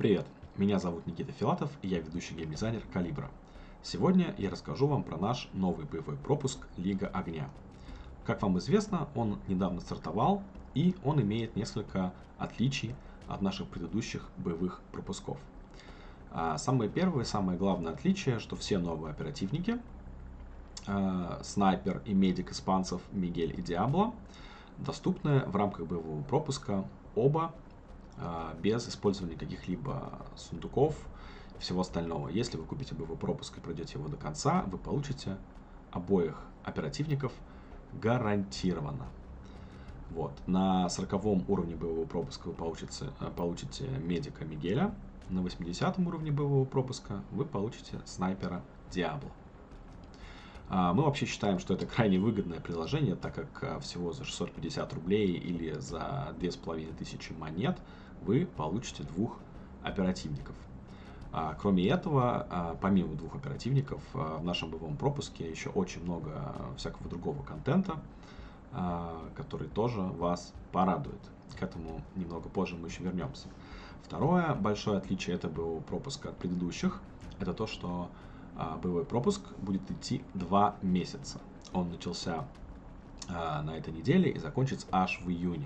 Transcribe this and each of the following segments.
Привет, меня зовут Никита Филатов, и я ведущий геймдизайнер Калибра. Сегодня я расскажу вам про наш новый боевой пропуск Лига Огня. Как вам известно, он недавно стартовал, и он имеет несколько отличий от наших предыдущих боевых пропусков. Самое первое, самое главное отличие, что все новые оперативники, снайпер и медик испанцев Мигель и Диабло, доступны в рамках боевого пропуска оба без использования каких-либо сундуков и всего остального. Если вы купите боевой пропуск и пройдете его до конца, вы получите обоих оперативников гарантированно. Вот. На 40 уровне боевого пропуска вы получите медика Мигеля, на 80 уровне боевого пропуска вы получите снайпера Диабло. Мы вообще считаем, что это крайне выгодное приложение, так как всего за 650 рублей или за 2500 монет вы получите двух оперативников. Кроме этого, помимо двух оперативников, в нашем боевом пропуске еще очень много всякого другого контента, который тоже вас порадует. К этому немного позже мы еще вернемся. Второе большое отличие этого боевого пропуска от предыдущих, это то, что боевой пропуск будет идти 2 месяца. Он начался на этой неделе и закончится аж в июне.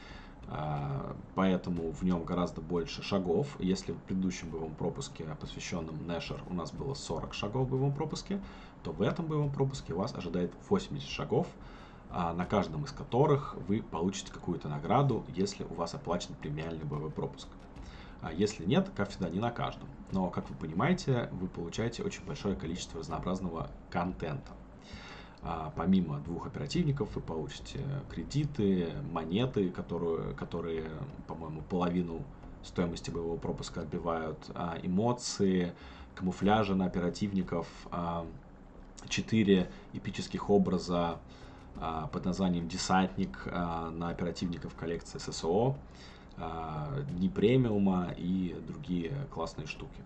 Поэтому в нем гораздо больше шагов. Если в предыдущем боевом пропуске, посвященном Нэшер, у нас было 40 шагов в боевом пропуске, то в этом боевом пропуске вас ожидает 80 шагов, на каждом из которых вы получите какую-то награду, если у вас оплачен премиальный боевой пропуск. Если нет, как всегда, не на каждом. Но, как вы понимаете, вы получаете очень большое количество разнообразного контента. Помимо двух оперативников вы получите кредиты, монеты, которые по-моему, половину стоимости боевого пропуска отбивают, эмоции, камуфляжи на оперативников, 4 эпических образа под названием «Десантник» на оперативников коллекции ССО, дни премиума и другие классные штуки.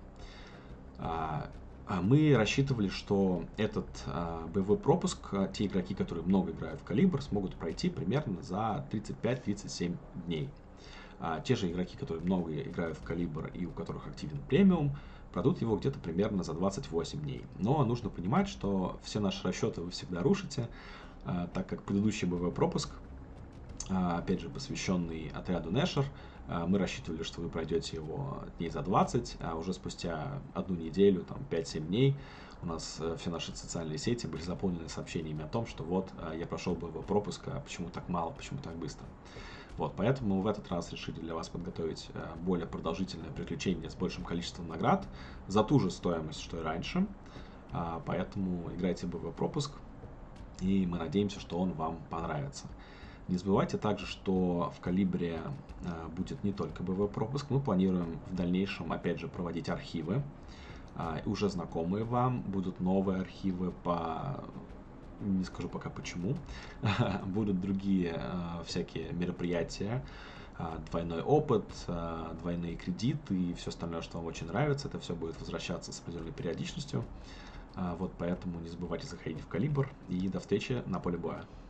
Мы рассчитывали, что этот боевой пропуск те игроки, которые много играют в Калибр, смогут пройти примерно за 35-37 дней. Те же игроки, которые много играют в Калибр и у которых активен премиум, пройдут его где-то примерно за 28 дней. Но нужно понимать, что все наши расчеты вы всегда рушите, так как предыдущий боевой пропуск, опять же посвященный отряду Нэшер, мы рассчитывали, что вы пройдете его дней за 20, а уже спустя одну неделю, там 5-7 дней, у нас все наши социальные сети были заполнены сообщениями о том, что вот, я прошел боевой пропуск, а почему так мало, почему так быстро. Вот, поэтому в этот раз решили для вас подготовить более продолжительное приключение с большим количеством наград за ту же стоимость, что и раньше. Поэтому играйте в боевой пропуск, и мы надеемся, что он вам понравится. Не забывайте также, что в Калибре будет не только боевой пропуск, мы планируем в дальнейшем, опять же, проводить архивы. Уже знакомые вам будут новые архивы не скажу пока почему, будут другие всякие мероприятия, двойной опыт, двойные кредиты и все остальное, что вам очень нравится. Это все будет возвращаться с определенной периодичностью. Вот поэтому не забывайте заходить в Калибр и до встречи на поле боя.